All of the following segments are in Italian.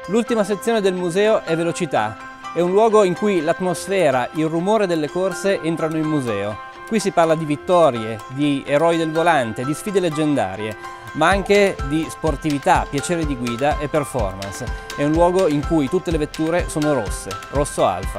L'ultima sezione del museo è velocità. È un luogo in cui l'atmosfera, il rumore delle corse entrano in museo. Qui si parla di vittorie, di eroi del volante, di sfide leggendarie, ma anche di sportività, piacere di guida e performance. È un luogo in cui tutte le vetture sono rosse, rosso alfa.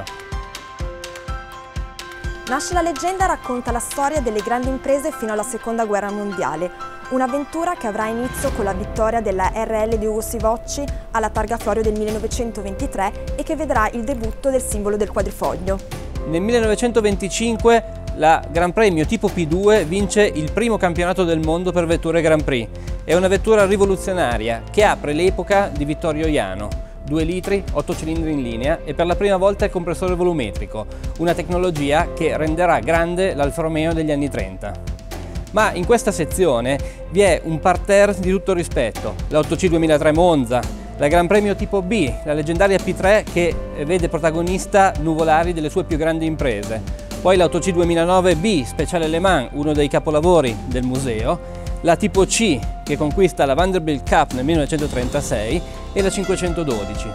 Nasce la leggenda racconta la storia delle grandi imprese fino alla Seconda Guerra Mondiale. Un'avventura che avrà inizio con la vittoria della RL di Ugo Sivocci alla Targa Florio del 1923 e che vedrà il debutto del simbolo del quadrifoglio. Nel 1925 la Gran Premio tipo P2 vince il primo campionato del mondo per vetture Grand Prix. È una vettura rivoluzionaria che apre l'epoca di Vittorio Jano. 2 litri, 8 cilindri in linea e per la prima volta il compressore volumetrico, una tecnologia che renderà grande l'Alfa Romeo degli anni 30. Ma in questa sezione vi è un parterre di tutto rispetto, la 8C 2003 Monza, la Gran Premio tipo B, la leggendaria P3 che vede protagonista Nuvolari delle sue più grandi imprese, poi la 8C 2009 B, Speciale Le Mans, uno dei capolavori del museo, la tipo C che conquista la Vanderbilt Cup nel 1936 e la 512.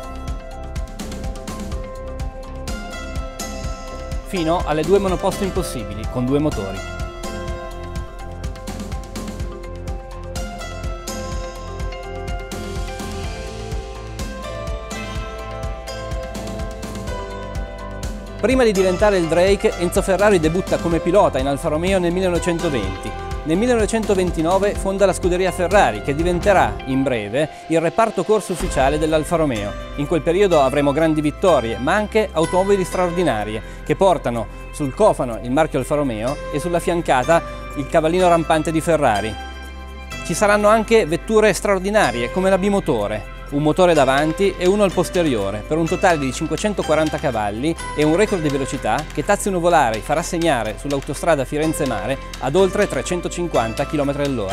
Fino alle 2 monoposto impossibili con 2 motori. Prima di diventare il Drake, Enzo Ferrari debutta come pilota in Alfa Romeo nel 1920. Nel 1929 fonda la scuderia Ferrari, che diventerà, in breve, il reparto corse ufficiale dell'Alfa Romeo. In quel periodo avremo grandi vittorie, ma anche automobili straordinarie, che portano sul cofano il marchio Alfa Romeo e sulla fiancata il cavallino rampante di Ferrari. Ci saranno anche vetture straordinarie, come la bimotore, un motore davanti e uno al posteriore, per un totale di 540 cavalli e un record di velocità che Tazio Nuvolari farà segnare sull'autostrada Firenze-Mare ad oltre 350 km/h.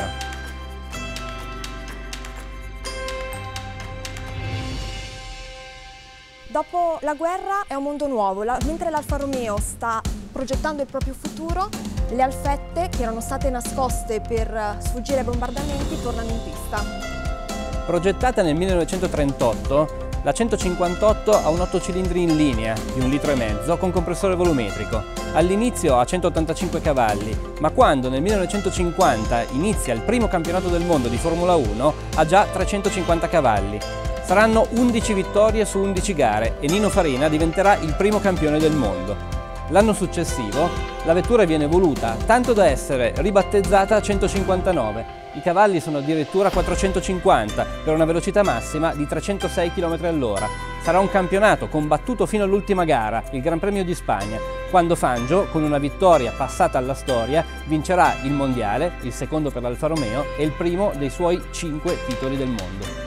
Dopo la guerra è un mondo nuovo, mentre l'Alfa Romeo sta progettando il proprio futuro, le Alfette, che erano state nascoste per sfuggire ai bombardamenti, tornano in pista. Progettata nel 1938, la 158 ha un 8 cilindri in linea di 1,5 litri con compressore volumetrico. All'inizio ha 185 cavalli, ma quando nel 1950 inizia il primo campionato del mondo di Formula 1 ha già 350 cavalli. Saranno 11 vittorie su 11 gare e Nino Farina diventerà il primo campione del mondo. L'anno successivo la vettura viene voluta tanto da essere ribattezzata 159. I cavalli sono addirittura 450 per una velocità massima di 306 km/h. Sarà un campionato combattuto fino all'ultima gara, il Gran Premio di Spagna, quando Fangio, con una vittoria passata alla storia, vincerà il mondiale, il secondo per l'Alfa Romeo e il primo dei suoi 5 titoli del mondo.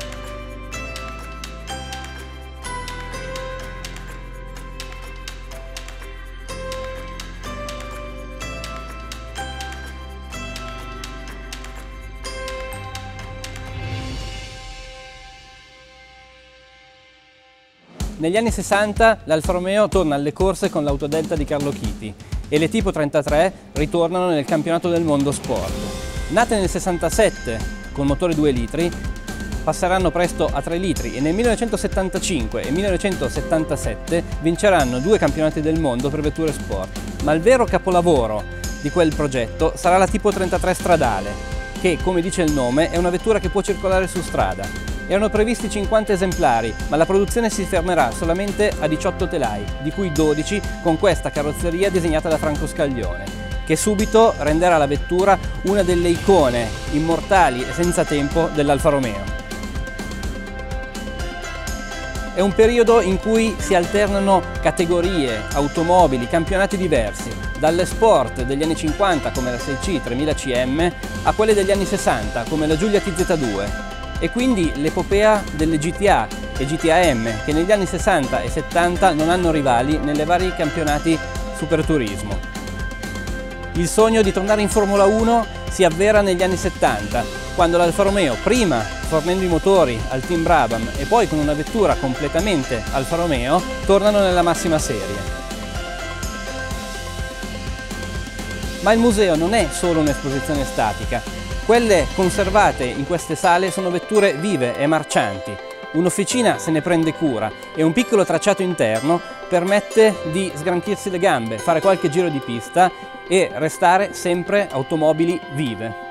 Negli anni 60 l'Alfa Romeo torna alle corse con l'Autodelta di Carlo Chiti e le Tipo 33 ritornano nel campionato del mondo sport. Nate nel 67 con motore 2 litri, passeranno presto a 3 litri e nel 1975 e 1977 vinceranno 2 campionati del mondo per vetture sport. Ma il vero capolavoro di quel progetto sarà la Tipo 33 stradale, che, come dice il nome, è una vettura che può circolare su strada. Erano previsti 50 esemplari, ma la produzione si fermerà solamente a 18 telai, di cui 12 con questa carrozzeria disegnata da Franco Scaglione, che subito renderà la vettura una delle icone immortali e senza tempo dell'Alfa Romeo. È un periodo in cui si alternano categorie, automobili, campionati diversi, dalle sport degli anni 50 come la 6C 3000 CM a quelle degli anni 60 come la Giulia TZ2. E quindi l'epopea delle GTA e GTAM, che negli anni 60 e 70 non hanno rivali nelle vari campionati superturismo. Il sogno di tornare in Formula 1 si avvera negli anni 70, quando l'Alfa Romeo, prima fornendo i motori al Team Brabham e poi con una vettura completamente Alfa Romeo, tornano nella massima serie. Ma il museo non è solo un'esposizione statica. Quelle conservate in queste sale sono vetture vive e marcianti. Un'officina se ne prende cura e un piccolo tracciato interno permette di sgranchirsi le gambe, fare qualche giro di pista e restare sempre automobili vive.